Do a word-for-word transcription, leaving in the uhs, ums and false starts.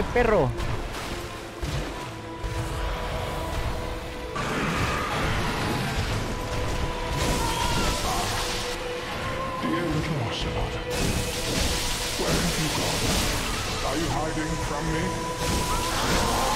¡Ay, perro! Dear little Ocelot, where have you gone? Are you hiding from me?